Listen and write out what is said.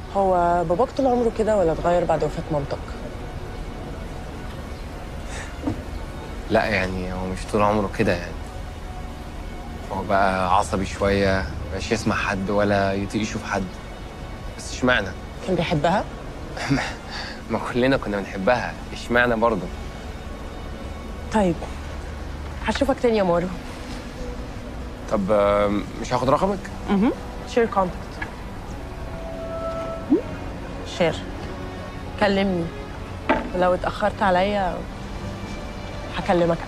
هو باباك طول عمره كده ولا اتغير بعد وفاة مامتك؟ لا يعني هو مش طول عمره كده يعني. هو بقى عصبي شوية، مش يسمع حد ولا يطيق يشوف حد. بس اشمعنى؟ كان بيحبها؟ ما كلنا كنا بنحبها، اشمعنى برضه؟ طيب هشوفك تاني يا مارو. طب مش هاخد رقمك؟ شير كونتاكت. شير. كلمني ولو اتأخرت عليا هكلمك